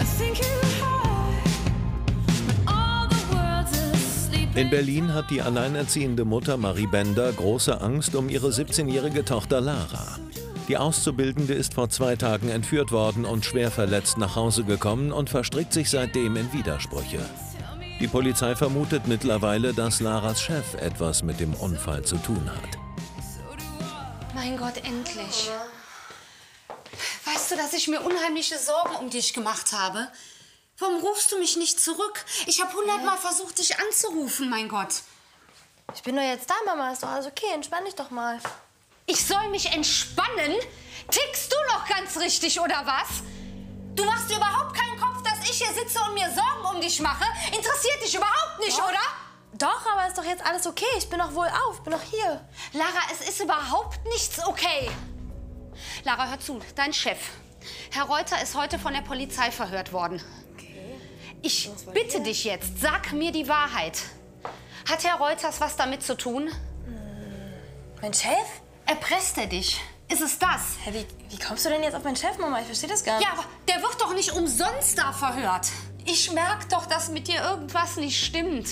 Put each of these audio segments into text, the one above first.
In Berlin hat die alleinerziehende Mutter Marie Bender große Angst um ihre 17-jährige Tochter Lara. Die Auszubildende ist vor 2 Tagen entführt worden und schwer verletzt nach Hause gekommen und verstrickt sich seitdem in Widersprüche. Die Polizei vermutet mittlerweile, dass Laras Chef etwas mit dem Unfall zu tun hat. Mein Gott, endlich. Weißt du, dass ich mir unheimliche Sorgen um dich gemacht habe? Warum rufst du mich nicht zurück? Ich habe 100-mal versucht, dich anzurufen, mein Gott. Ich bin doch jetzt da, Mama. Ist doch alles okay. Entspann dich doch mal. Ich soll mich entspannen? Tickst du noch ganz richtig, oder was? Du machst dir überhaupt keinen Kopf, dass ich hier sitze und mir Sorgen um dich mache? Interessiert dich überhaupt nicht, Doch. oder? Doch, aber ist doch jetzt alles okay. Ich bin doch wohlauf. Ich bin doch hier. Lara, es ist überhaupt nichts okay. Lara, hör zu. Dein Chef, Herr Reuter, ist heute von der Polizei verhört worden. Okay. Ich bitte dich jetzt, sag mir die Wahrheit. Hat Herr Reuters was damit zu tun? Mein Chef? Erpresst er dich? Ist es das? Hä, wie kommst du denn jetzt auf meinen Chef, Mama? Ich verstehe das gar nicht. Ja, aber der wird doch nicht umsonst da verhört. Ich merke doch, dass mit dir irgendwas nicht stimmt.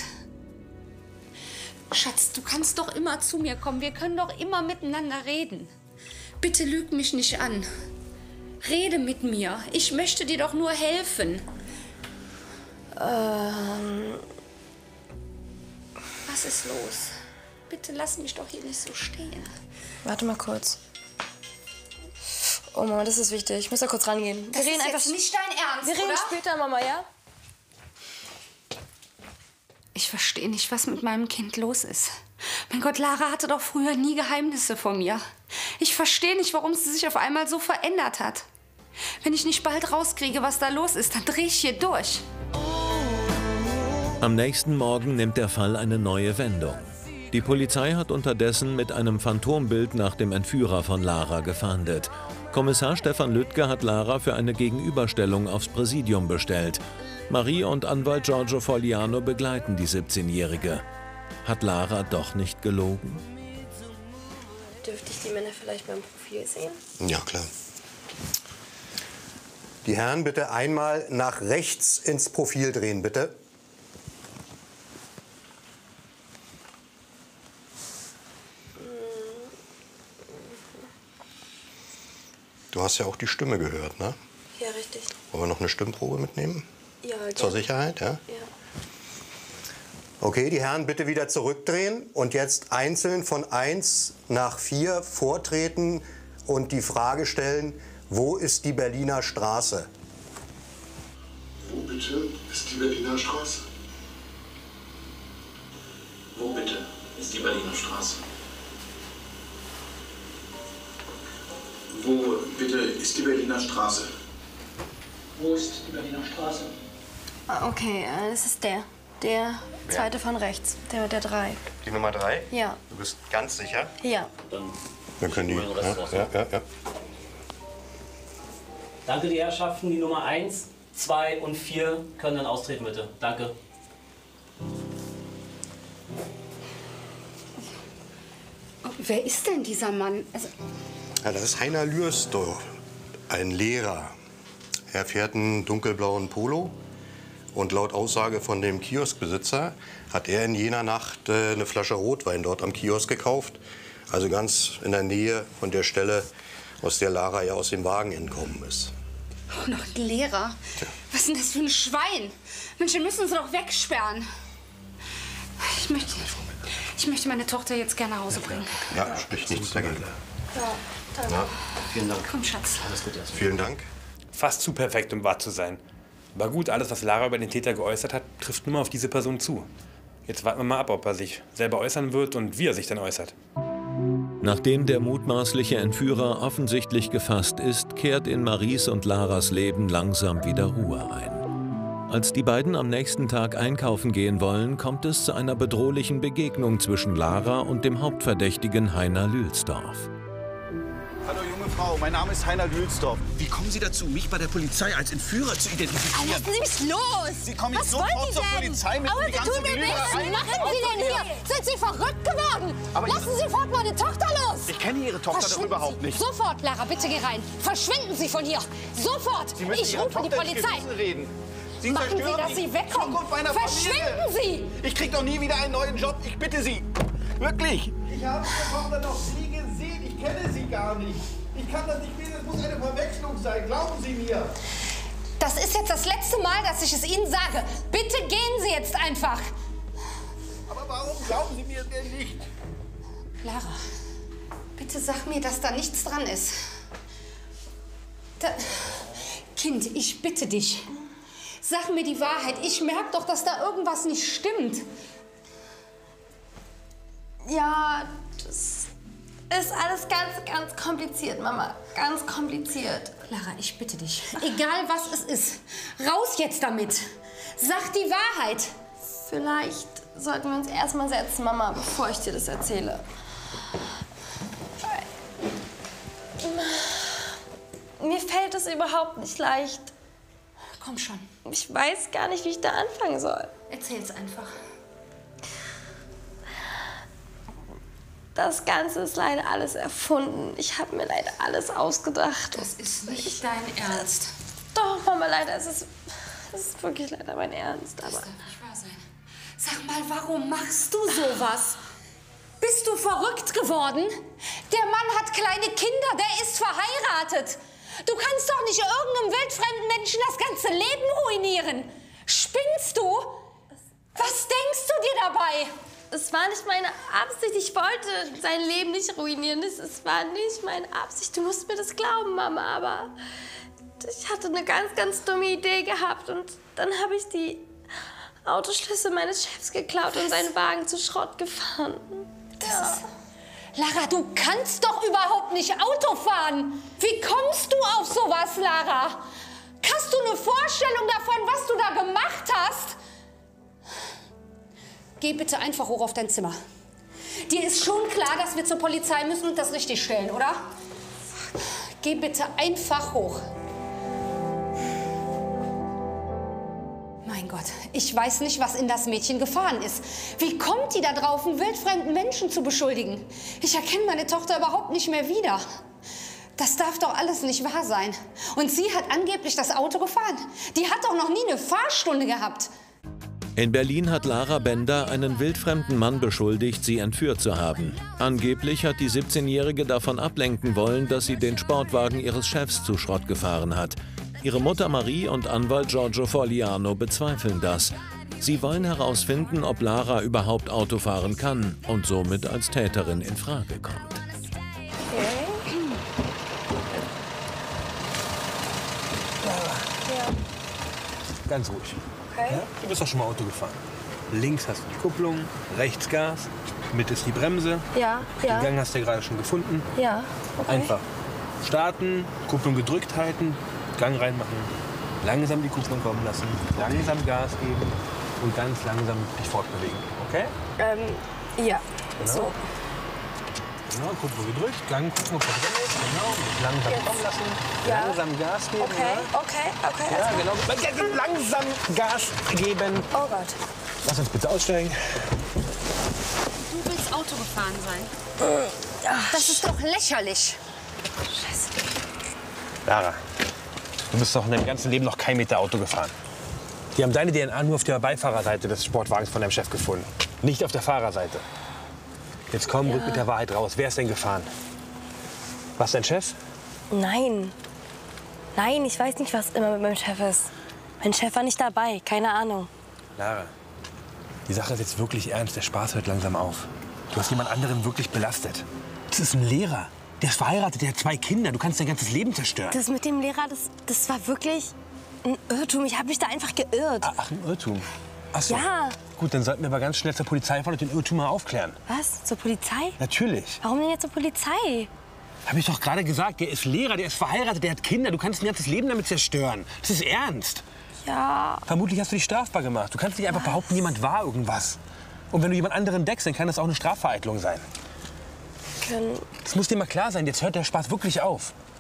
Schatz, du kannst doch immer zu mir kommen. Wir können doch immer miteinander reden. Bitte lüg mich nicht an. Rede mit mir. Ich möchte dir doch nur helfen. Was ist los? Bitte lass mich doch hier nicht so stehen. Warte mal kurz. Oh, Mama, das ist wichtig. Ich muss da kurz rangehen. Das ist jetzt nicht dein Ernst, Wir reden oder? später, Mama, ja? Ich verstehe nicht, was mit meinem Kind los ist. Mein Gott, Lara hatte doch früher nie Geheimnisse vor mir. Ich verstehe nicht, warum sie sich auf einmal so verändert hat. Wenn ich nicht bald rauskriege, was da los ist, dann drehe ich hier durch. Am nächsten Morgen nimmt der Fall eine neue Wendung. Die Polizei hat unterdessen mit einem Phantombild nach dem Entführer von Lara gefahndet. Kommissar Stefan Lüttke hat Lara für eine Gegenüberstellung aufs Präsidium bestellt. Marie und Anwalt Giorgio Fogliano begleiten die 17-Jährige. Hat Lara doch nicht gelogen? Dürfte ich die Männer vielleicht beim Profil sehen? Ja, klar. Die Herren bitte einmal nach rechts ins Profil drehen, bitte. Du hast ja auch die Stimme gehört, ne? Ja, richtig. Wollen wir noch eine Stimmprobe mitnehmen? Ja, gerne. Zur Sicherheit, ja? Ja. Okay, die Herren bitte wieder zurückdrehen und jetzt einzeln von 1 nach 4 vortreten und die Frage stellen, wo ist die Berliner Straße? Wo bitte ist die Berliner Straße? Wo bitte ist die Berliner Straße? Wo bitte ist die Berliner Straße? Wo ist die Berliner Straße? Ah, okay, das ist der. Der zweite von rechts. Der mit der 3. Die Nummer 3? Ja. Du bist ganz sicher? Ja. Dann Wir können die. den Rest raus. Ja. Danke, die Herrschaften. Die Nummer 1, 2 und 4 können dann austreten, bitte. Danke. Wer ist denn dieser Mann? Also, Ja, das ist Heiner Lührstow, ein Lehrer. Er fährt einen dunkelblauen Polo und laut Aussage von dem Kioskbesitzer hat er in jener Nacht eine Flasche Rotwein dort am Kiosk gekauft. Also ganz in der Nähe von der Stelle, aus der Lara ja aus dem Wagen entkommen ist. oh, noch ein Lehrer. Was ist denn das für ein Schwein? Mensch, den müssen sie doch wegsperren. Ich möchte meine Tochter jetzt gerne nach Hause bringen. Ja, spricht nichts dagegen. Ja, danke. Ja, Vielen Dank. Komm, Schatz. Alles Gute erstmal. vielen Dank. Fast zu perfekt, um wahr zu sein. Aber gut, alles, was Lara über den Täter geäußert hat, trifft nur mal auf diese Person zu. Jetzt warten wir mal ab, ob er sich selber äußern wird und wie er sich dann äußert. Nachdem der mutmaßliche Entführer offensichtlich gefasst ist, kehrt in Maries und Laras Leben langsam wieder Ruhe ein. Als die beiden am nächsten Tag einkaufen gehen wollen, kommt es zu einer bedrohlichen Begegnung zwischen Lara und dem Hauptverdächtigen Heiner Lülsdorf. Hallo junge Frau, mein Name ist Heiner Lülsdorf. Wie kommen Sie dazu, mich bei der Polizei als Entführer zu identifizieren? Lassen Sie mich los! Sie kommen jetzt Was wollen sofort Sie zur denn? Polizei mit Aber die Sie ganze tun mir Lüge. nichts! Was machen Sie denn hier? Sind Sie verrückt geworden? Aber Lassen Sie sofort meine Tochter los! Ich kenne Ihre Tochter doch überhaupt nicht. Sofort, Lara, bitte geh rein. Verschwinden Sie von hier. Sofort! Sie müssen Ich Ihrer rufe die Tochter ins Polizei. Gewissen reden. Sie Machen Sie, zerstören dass Sie wegkommen. Zukunft meiner Verschwinden Familie. Sie! Ich krieg doch nie wieder einen neuen Job. Ich bitte Sie. Wirklich. Ich habe Ihre Tochter noch nie gesehen. Ich kenne sie gar nicht. Ich kann das nicht lesen. Es muss eine Verwechslung sein. Glauben Sie mir. Das ist jetzt das letzte Mal, dass ich es Ihnen sage. Bitte gehen Sie jetzt einfach. Aber warum glauben Sie mir denn nicht? Lara, bitte sag mir, dass da nichts dran ist. Kind, ich bitte dich. Sag mir die Wahrheit. Ich merke doch, dass da irgendwas nicht stimmt. Ja, das ist alles ganz kompliziert, Mama. Ganz kompliziert. Lara, ich bitte dich. Egal was es ist, raus jetzt damit. Sag die Wahrheit. Vielleicht sollten wir uns erstmal setzen, Mama, bevor ich dir das erzähle. Mir fällt es überhaupt nicht leicht. Komm schon. Ich weiß gar nicht, wie ich da anfangen soll. Erzähl's einfach. Das Ganze ist leider alles erfunden. Ich habe mir leider alles ausgedacht. Das ist nicht dein Ernst. Doch, Mama, leider, es ist wirklich leider mein Ernst. Das Aber darf nicht wahr sein. Sag mal, warum machst du sowas? Bist du verrückt geworden? Der Mann hat kleine Kinder, der ist verheiratet. Du kannst doch nicht irgendeinem wildfremden Menschen das ganze Leben ruinieren. Spinnst du? Was denkst du dir dabei? es war nicht meine Absicht. Ich wollte sein Leben nicht ruinieren. Es war nicht meine Absicht. Du musst mir das glauben, Mama. Aber ich hatte eine ganz dumme Idee gehabt. Und dann habe ich die Autoschlüssel meines Chefs geklaut und seinen Wagen zu Schrott gefahren. Ja. Lara, du kannst doch überhaupt nicht Auto fahren. Wie kommst du auf sowas, Lara? Hast du eine Vorstellung davon, was du da gemacht hast? Geh bitte einfach hoch auf dein Zimmer. Dir ist schon klar, dass wir zur Polizei müssen und das richtig stellen, oder? Geh bitte einfach hoch. Mein Gott, ich weiß nicht, was in das Mädchen gefahren ist. Wie kommt die da drauf, einen wildfremden Menschen zu beschuldigen? Ich erkenne meine Tochter überhaupt nicht mehr wieder. Das darf doch alles nicht wahr sein. Und sie hat angeblich das Auto gefahren. Die hat doch noch nie eine Fahrstunde gehabt. In Berlin hat Lara Bender einen wildfremden Mann beschuldigt, sie entführt zu haben. Angeblich hat die 17-Jährige davon ablenken wollen, dass sie den Sportwagen ihres Chefs zu Schrott gefahren hat. Ihre Mutter Marie und Anwalt Giorgio Forliano bezweifeln das. Sie wollen herausfinden, ob Lara überhaupt Auto fahren kann und somit als Täterin in Frage kommt. Ganz ruhig. Okay. Ja? Du bist doch schon mal Auto gefahren. Links hast du die Kupplung, rechts Gas, Mitte ist die Bremse. Ja, ja. Den Gang hast du ja gerade schon gefunden. Ja, okay. Einfach starten, Kupplung gedrückt halten, Gang reinmachen, langsam die Kupplung kommen lassen, langsam Gas geben und ganz langsam dich fortbewegen. Okay? Ja, Genau. so. Genau, Kupplung gedrückt, Gang gucken, ob er drin ist. Genau, langsam Jetzt. kommen lassen, Ja. langsam Gas geben. Okay, Ja? okay. Ja, also- genau. Langsam Gas geben. Oh Gott. Lass uns bitte aussteigen. Du willst Auto gefahren sein. Das ist doch lächerlich. Lara, du bist doch in deinem ganzen Leben noch kein Meter Auto gefahren. Die haben deine DNA nur auf der Beifahrerseite des Sportwagens von deinem Chef gefunden, nicht auf der Fahrerseite. Jetzt komm, rück mit der Wahrheit raus. Wer ist denn gefahren? Was, dein Chef? Nein. Nein, ich weiß nicht, was immer mit meinem Chef ist. Mein Chef war nicht dabei, keine Ahnung. Lara, die Sache ist jetzt wirklich ernst. Der Spaß hört langsam auf. Du hast jemand anderen wirklich belastet. Das ist ein Lehrer. Der ist verheiratet, der hat 2 Kinder. Du kannst dein ganzes Leben zerstören. Das mit dem Lehrer, das war wirklich ein Irrtum. Ich habe mich da einfach geirrt. Ach, ein Irrtum. Ach so. Ja. Gut, dann sollten wir aber ganz schnell zur Polizei fahren und den Irrtum mal aufklären. Was? Zur Polizei? Natürlich. Warum denn jetzt zur Polizei? Habe ich doch gerade gesagt, der ist Lehrer, der ist verheiratet, der hat Kinder. Du kannst dein ganzes Leben damit zerstören. Das ist ernst. Ja. Vermutlich hast du dich strafbar gemacht. Du kannst nicht einfach behaupten, jemand war irgendwas. Und wenn du jemand anderen deckst, dann kann das auch eine Strafvereitelung sein. Das muss dir mal klar sein, jetzt hört der Spaß wirklich auf.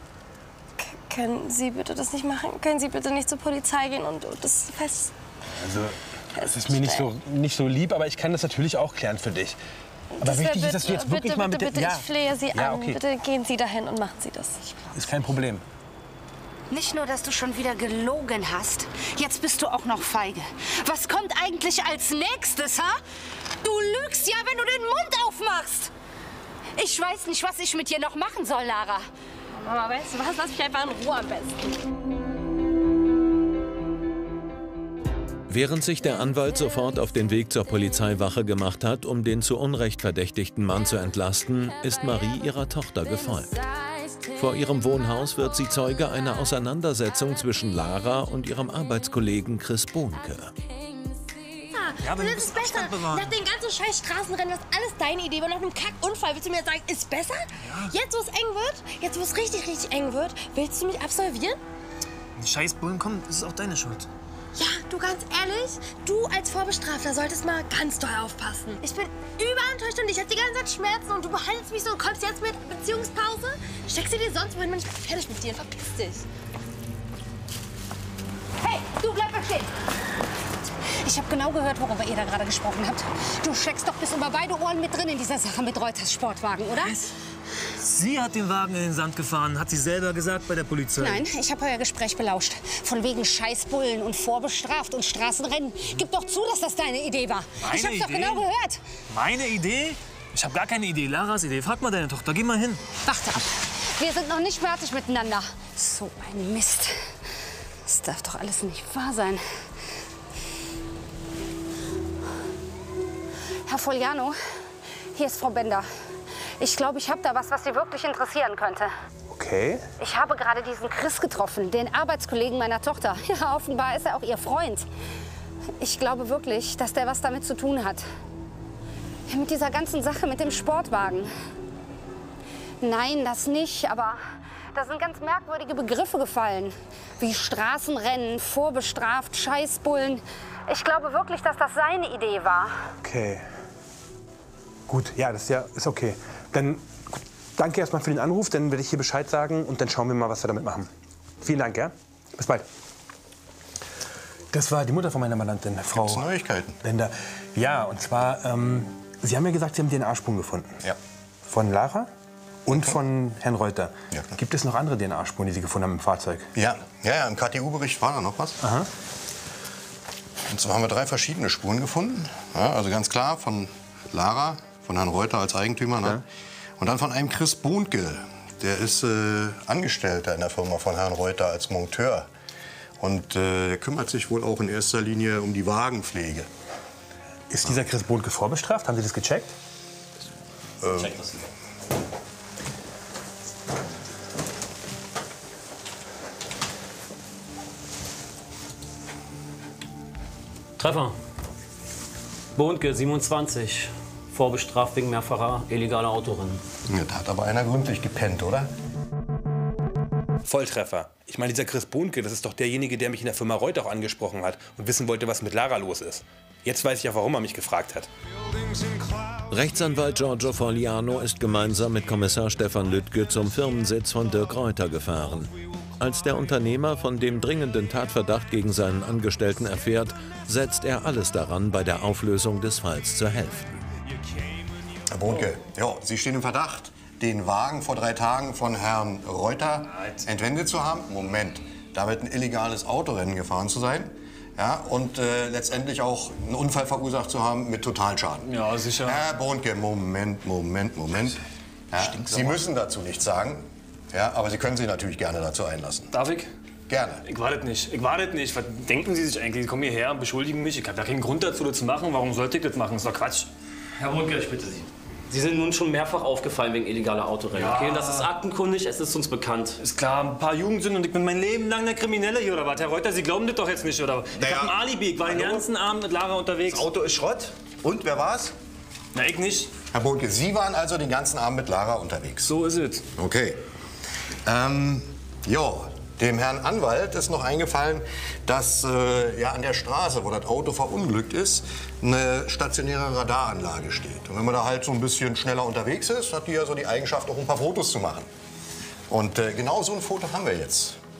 Können Sie bitte das nicht machen? Können Sie bitte nicht zur Polizei gehen und das fest... Also, es ist mir nicht so lieb, aber ich kann das natürlich auch klären für dich. Aber Das wichtig wär ist, dass du jetzt wirklich mal mit bitte, der... ich flehe Sie Ja, an. okay. Bitte gehen Sie dahin und machen Sie das. Ist kein Problem. Nicht nur, dass du schon wieder gelogen hast, jetzt bist du auch noch feige. Was kommt eigentlich als nächstes, ha? Du lügst ja, wenn du den Mund aufmachst. Ich weiß nicht, was ich mit dir noch machen soll, Lara. Mama, weißt du was? Lass mich einfach in Ruhe am besten. Während sich der Anwalt sofort auf den Weg zur Polizeiwache gemacht hat, um den zu Unrecht verdächtigten Mann zu entlasten, ist Marie ihrer Tochter gefolgt. Vor ihrem Wohnhaus wird sie Zeuge einer Auseinandersetzung zwischen Lara und ihrem Arbeitskollegen Chris Bohnke. Ja, aber das ist besser. Nach den ganzen scheiß Straßenrennen, was alles deine Idee war, nach einem Kackunfall, willst du mir sagen, ist besser? Ja. Jetzt, wo es eng wird, jetzt, wo es richtig, richtig eng wird, willst du mich absolvieren? Die scheiß Bullen kommen, das ist auch deine Schuld. Ja, du ganz ehrlich, du als Vorbestrafter solltest mal ganz doll aufpassen. Ich bin überenttäuscht und ich hab die ganze Zeit Schmerzen und du behandelst mich so und kommst jetzt mit Beziehungspause? Steckst du dir sonst wohin, wenn ich bin fertig mit dir, verpiss dich. Hey, du bleib mal stehen. Ich habe genau gehört, worüber ihr da gerade gesprochen habt. Du steckst doch bis über beide Ohren mit drin in dieser Sache mit Reuters Sportwagen, oder? Was? Sie hat den Wagen in den Sand gefahren, hat sie selber gesagt bei der Polizei. Nein, ich habe euer Gespräch belauscht. Von wegen Scheißbullen und vorbestraft und Straßenrennen. Gib doch zu, dass das deine Idee war. Ich hab's doch genau gehört. Meine Idee? Ich habe gar keine Idee. Laras Idee. Frag mal deine Tochter. Geh mal hin. Warte ab. Wir sind noch nicht fertig miteinander. So ein Mist. Das darf doch alles nicht wahr sein. Herr Fogliano, hier ist Frau Bender. Ich glaube, ich habe da was Sie wirklich interessieren könnte. Okay. Ich habe gerade diesen Chris getroffen, den Arbeitskollegen meiner Tochter. Ja, offenbar ist er auch ihr Freund. Ich glaube wirklich, dass der was damit zu tun hat. Mit dieser ganzen Sache mit dem Sportwagen. Nein, das nicht, aber da sind ganz merkwürdige Begriffe gefallen. Wie Straßenrennen, vorbestraft, Scheißbullen. Ich glaube wirklich, dass das seine Idee war. Okay. Gut, ja, das ist okay. Dann danke erstmal für den Anruf, dann werde ich hier Bescheid sagen und dann schauen wir mal, was wir damit machen. Vielen Dank, ja? Bis bald. Das war die Mutter von meiner Mandantin, Frau Gibt's Neuigkeiten? Bender. Ja, und zwar, Sie haben ja gesagt, Sie haben den DNA-Spuren gefunden. Ja. Von Lara und von Herrn Reuter. Ja, klar. Gibt es noch andere DNA-Spuren, die Sie gefunden haben im Fahrzeug? Ja, im KTU-Bericht war da noch was. Aha. Und zwar haben wir 3 verschiedene Spuren gefunden. Ja, also ganz klar von Lara, von Herrn Reuter als Eigentümer. Ne? Ja. Und dann von einem Chris Bohnke. Der ist Angestellter in der Firma von Herrn Reuter als Monteur. Und der kümmert sich wohl auch in erster Linie um die Wagenpflege. Ist dieser Chris Bohnke vorbestraft? Haben Sie das gecheckt? Check das. Treffer. Bohnke, 27. Vorbestraft wegen mehrfacher illegaler Autorennen. Ja, da hat aber einer gründlich gepennt, oder? Volltreffer. Ich meine, dieser Chris Bohnke, das ist doch derjenige, der mich in der Firma Reuter auch angesprochen hat und wissen wollte, was mit Lara los ist. Jetzt weiß ich ja, warum er mich gefragt hat. Rechtsanwalt Giorgio Fogliano ist gemeinsam mit Kommissar Stefan Lüttke zum Firmensitz von Dirk Reuter gefahren. Als der Unternehmer von dem dringenden Tatverdacht gegen seinen Angestellten erfährt, setzt er alles daran, bei der Auflösung des Falls zu helfen. Herr Bohnke, ja, Sie stehen im Verdacht, den Wagen vor 3 Tagen von Herrn Reuter entwendet zu haben. Moment, damit ein illegales Autorennen gefahren zu sein. Ja, und letztendlich auch einen Unfall verursacht zu haben mit Totalschaden. Ja, sicher. Herr Bohnke, Moment. Ja, Sie müssen dazu nichts sagen, ja, aber Sie können sich natürlich gerne dazu einlassen. Darf ich? Gerne. Ich warte nicht. Was denken Sie sich eigentlich? Sie kommen hierher und beschuldigen mich. Ich habe da keinen Grund dazu, das zu machen. Warum sollte ich das machen? Das ist doch Quatsch. Herr Bohnke, ich bitte Sie. Sie sind nun schon mehrfach aufgefallen wegen illegaler Autorennen. Ja. Okay, das ist aktenkundig, es ist uns bekannt. Ist klar, ein paar Jugendsünden und ich bin mein Leben lang der Kriminelle hier, oder was? Herr Reuter, Sie glauben das doch jetzt nicht, oder? Ich hab ein Alibi, ich war den ganzen Abend mit Lara unterwegs. Das Auto ist Schrott. Und, wer war's? Na, ich nicht. Herr Bohnke, Sie waren also den ganzen Abend mit Lara unterwegs. So ist es. Okay. Ja, dem Herrn Anwalt ist noch eingefallen, dass ja, an der Straße, wo das Auto verunglückt ist, eine stationäre Radaranlage steht. Und wenn man da halt so ein bisschen schneller unterwegs ist, hat die ja so die Eigenschaft, auch ein paar Fotos zu machen. Und genau so ein Foto haben wir jetzt.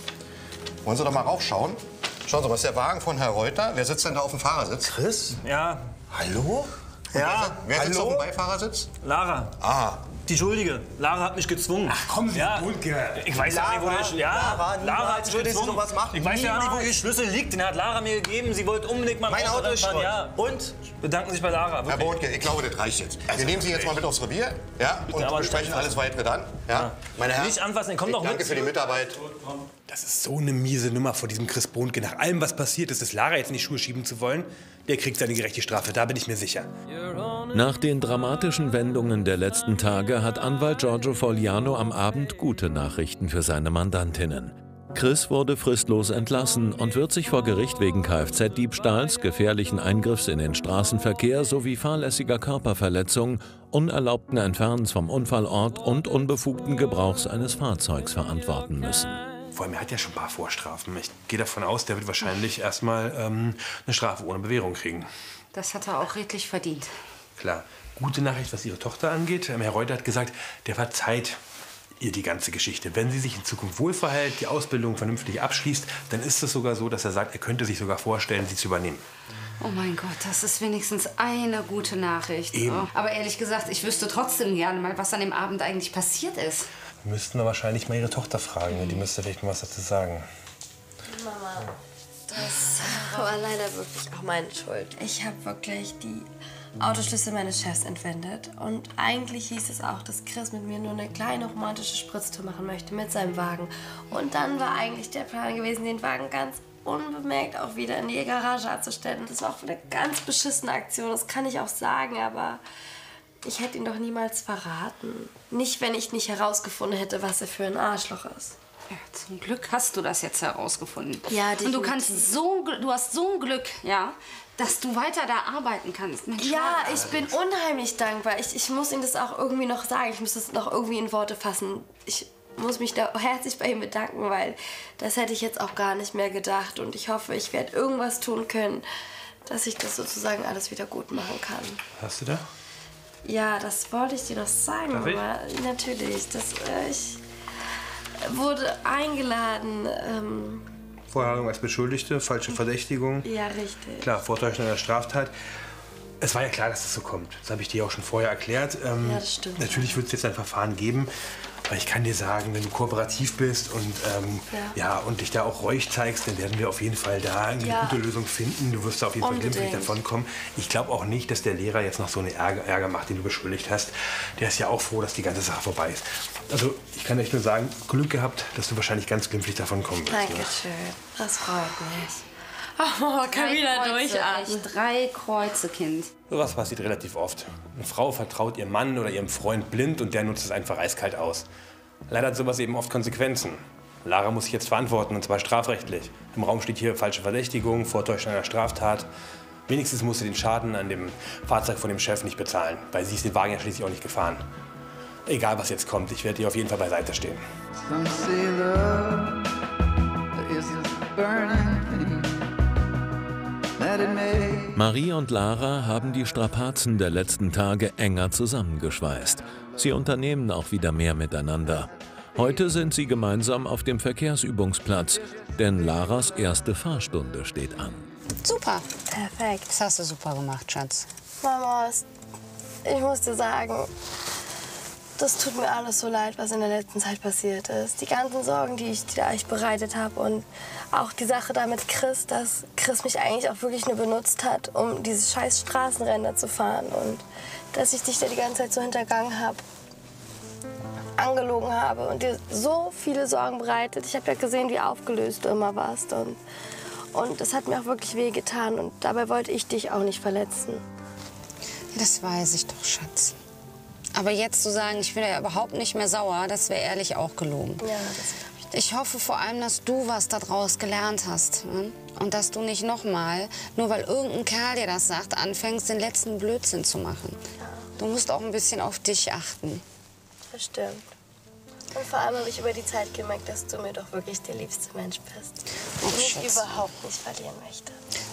Wollen Sie doch mal raufschauen? Schauen Sie mal, ist der Wagen von Herr Reuter. Wer sitzt denn da auf dem Fahrersitz? Chris? Ja. Hallo? Ja. Wer sitzt auf dem Beifahrersitz? Lara. Ah. Die Schuldige. Lara hat mich gezwungen. Ach, kommen Sie, Bunke. Ich weiß ja nicht, wo der Lara hat mich gezwungen. Sowas machen. Ich weiß ja nicht, wo Ihr Schlüssel liegt. Den hat Lara mir gegeben. Sie wollte unbedingt mal Mein Auto ist Schrott. Ja. Und? Bedanken sich bei Lara. Herr Bodke, ich glaube, das reicht jetzt. Wir nehmen Sie jetzt mal mit aufs Revier, ja, und aber besprechen alles Weitere dann. Ja? Meine Herren, Nicht anfassen, komm doch mit. danke für die Mitarbeit. Das ist so eine miese Nummer vor diesem Chris Bohnke. Nach allem, was passiert ist, Lara jetzt in die Schuhe schieben zu wollen, der kriegt seine gerechte Strafe, da bin ich mir sicher. Nach den dramatischen Wendungen der letzten Tage hat Anwalt Giorgio Fogliano am Abend gute Nachrichten für seine Mandantinnen. Chris wurde fristlos entlassen und wird sich vor Gericht wegen Kfz-Diebstahls, gefährlichen Eingriffs in den Straßenverkehr sowie fahrlässiger Körperverletzung, unerlaubten Entfernens vom Unfallort und unbefugten Gebrauchs eines Fahrzeugs verantworten müssen. Vor allem, er hat ja schon ein paar Vorstrafen. Ich gehe davon aus, der wird wahrscheinlich erstmal eine Strafe ohne Bewährung kriegen. Das hat er auch redlich verdient. Klar. Gute Nachricht, was Ihre Tochter angeht. Herr Reuter hat gesagt, der verzeiht ihr die ganze Geschichte. Wenn sie sich in Zukunft wohlverhält, die Ausbildung vernünftig abschließt, dann ist es sogar so, dass er sagt, er könnte sich sogar vorstellen, sie zu übernehmen. Oh mein Gott, das ist wenigstens eine gute Nachricht. Eben. Oh. Aber ehrlich gesagt, ich wüsste trotzdem gerne mal, was an dem Abend eigentlich passiert ist. Müssten wir wahrscheinlich mal Ihre Tochter fragen. Die müsste vielleicht mal was dazu sagen. Mama, das war leider wirklich auch meine Schuld. Ich habe wirklich die Autoschlüssel meines Chefs entwendet. Und eigentlich hieß es auch, dass Chris mit mir nur eine kleine romantische Spritztour machen möchte mit seinem Wagen. Und dann war eigentlich der Plan gewesen, den Wagen ganz unbemerkt auch wieder in die Garage abzustellen. Und das war auch eine ganz beschissene Aktion, das kann ich auch sagen, aber ich hätte ihn doch niemals verraten. Nicht, wenn ich nicht herausgefunden hätte, was er für ein Arschloch ist. Ja, zum Glück hast du das jetzt herausgefunden. Ja, und du definitiv. hast so ein Glück, ja, dass du weiter da arbeiten kannst. Mensch, Ja, ich bin unheimlich dankbar. Ich muss ihm das auch irgendwie noch sagen. Ich muss das noch irgendwie in Worte fassen. Ich muss mich da herzlich bei ihm bedanken, weil das hätte ich jetzt auch gar nicht mehr gedacht. Und ich hoffe, ich werde irgendwas tun können, dass ich das sozusagen alles wieder gut machen kann. Hast du da? Ja, das wollte ich dir doch sagen, Darf ich? Mama. Natürlich. Ich wurde eingeladen. Vorladung als Beschuldigte, falsche Verdächtigung. Ja, richtig. Klar, Vortäuschung einer Straftat. Es war ja klar, dass das so kommt. Das habe ich dir auch schon vorher erklärt. Ja, das stimmt. Natürlich wird es jetzt ein Verfahren geben. Aber ich kann dir sagen, wenn du kooperativ bist und, und dich da auch reuig zeigst, dann werden wir auf jeden Fall da eine gute Lösung finden. Du wirst da auf jeden Fall glimpflich davon kommen. Ich glaube auch nicht, dass der Lehrer jetzt noch so eine Ärger macht, den du beschuldigt hast. Der ist ja auch froh, dass die ganze Sache vorbei ist. Also ich kann echt nur sagen, Glück gehabt, dass du wahrscheinlich ganz glimpflich davon kommen wirst. Dankeschön. Das freut mich. Ach, Mama, kann wieder durchatmen. 3 Kreuze, Kind. Sowas passiert relativ oft. Eine Frau vertraut ihrem Mann oder ihrem Freund blind und der nutzt es einfach eiskalt aus. Leider hat sowas eben oft Konsequenzen. Lara muss sich jetzt verantworten, und zwar strafrechtlich. Im Raum steht hier falsche Verdächtigung, Vortäuschung einer Straftat. Wenigstens muss sie den Schaden an dem Fahrzeug von dem Chef nicht bezahlen, weil sie ist den Wagen ja schließlich auch nicht gefahren. Egal, was jetzt kommt, ich werde ihr auf jeden Fall beiseite stehen. Marie und Lara haben die Strapazen der letzten Tage enger zusammengeschweißt. Sie unternehmen auch wieder mehr miteinander. Heute sind sie gemeinsam auf dem Verkehrsübungsplatz, denn Laras erste Fahrstunde steht an. Super. Perfekt. Das hast du super gemacht, Schatz. Mama, ich muss dir sagen, das tut mir alles so leid, was in der letzten Zeit passiert ist. Die ganzen Sorgen, die ich dir eigentlich bereitet habe und auch die Sache da mit Chris, dass Chris mich eigentlich auch wirklich nur benutzt hat, um diese scheiß Straßenränder zu fahren und dass ich dich da die ganze Zeit so hintergangen habe, angelogen habe und dir so viele Sorgen bereitet. Ich habe ja gesehen, wie aufgelöst du immer warst und das hat mir auch wirklich wehgetan und dabei wollte ich dich auch nicht verletzen. Das weiß ich doch, Schatz. Aber jetzt zu sagen, ich bin ja überhaupt nicht mehr sauer, das wäre ehrlich auch gelogen. Ja, das glaube ich. Ich hoffe vor allem, dass du was daraus gelernt hast. Ne? Und dass du nicht nochmal, nur weil irgendein Kerl dir das sagt, anfängst, den letzten Blödsinn zu machen. Ja. Du musst auch ein bisschen auf dich achten. Das stimmt. Und vor allem habe ich über die Zeit gemerkt, dass du mir doch wirklich der liebste Mensch bist. Oh, Und ich Schatz. überhaupt nicht verlieren möchte.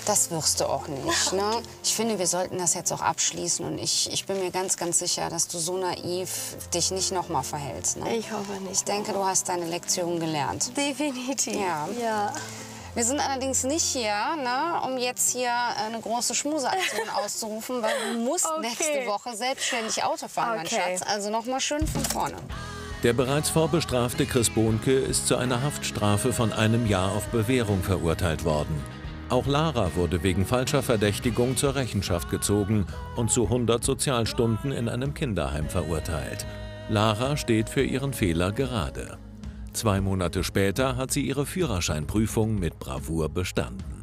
Das wirst du auch nicht, ne? Ich finde, wir sollten das jetzt auch abschließen. Und ich bin mir ganz, ganz sicher, dass du so naiv dich nicht noch mal verhältst. Ne? Ich hoffe nicht. Ich denke, du hast deine Lektion gelernt. Definitiv. Ja. Wir sind allerdings nicht hier, ne, um jetzt hier eine große Schmuseaktion auszurufen, weil du musst nächste Woche selbstständig Auto fahren, mein Schatz. Also noch mal schön von vorne. Der bereits vorbestrafte Chris Bohnke ist zu einer Haftstrafe von 1 Jahr auf Bewährung verurteilt worden. Auch Lara wurde wegen falscher Verdächtigung zur Rechenschaft gezogen und zu 100 Sozialstunden in einem Kinderheim verurteilt. Lara steht für ihren Fehler gerade. 2 Monate später hat sie ihre Führerscheinprüfung mit Bravour bestanden.